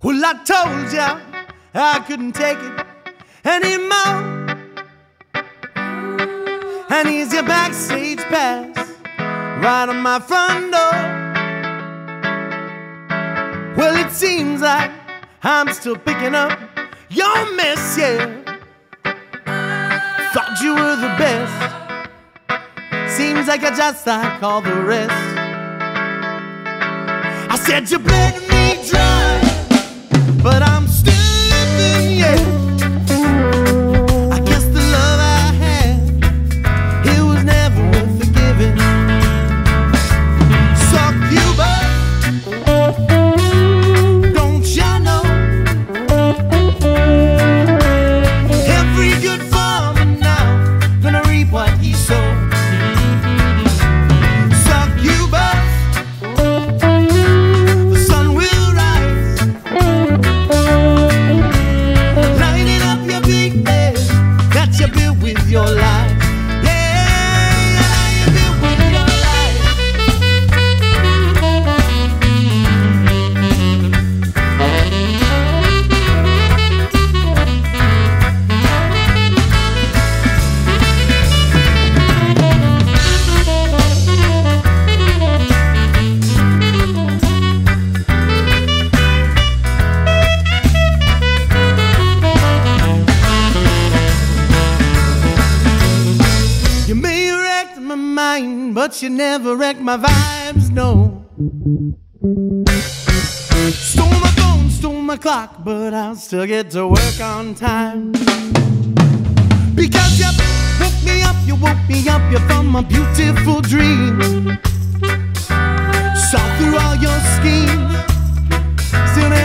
Well, I told ya I couldn't take it anymore. And here's your backstage pass right on my front door. Well, it seems like I'm still picking up your mess, yeah. Thought you were the best. Seems like you're just like all the rest. I said you bled me dry, but I'm still living, yeah. I guess the love I had, it was never worth the giving. Suck you, but don't you know? Every good farmer now gonna reap what he sowed. Suck you, but the sun will rise, lighting up your big bed that you built with your life. Yeah, you built with your life. You may have wrecked my mind, but you never wrecked my vibes, no. Stole my phone, stole my clock, but I'll still get to work on time. Because you woke me up, you're from a beautiful dream. Saw through all your schemes, still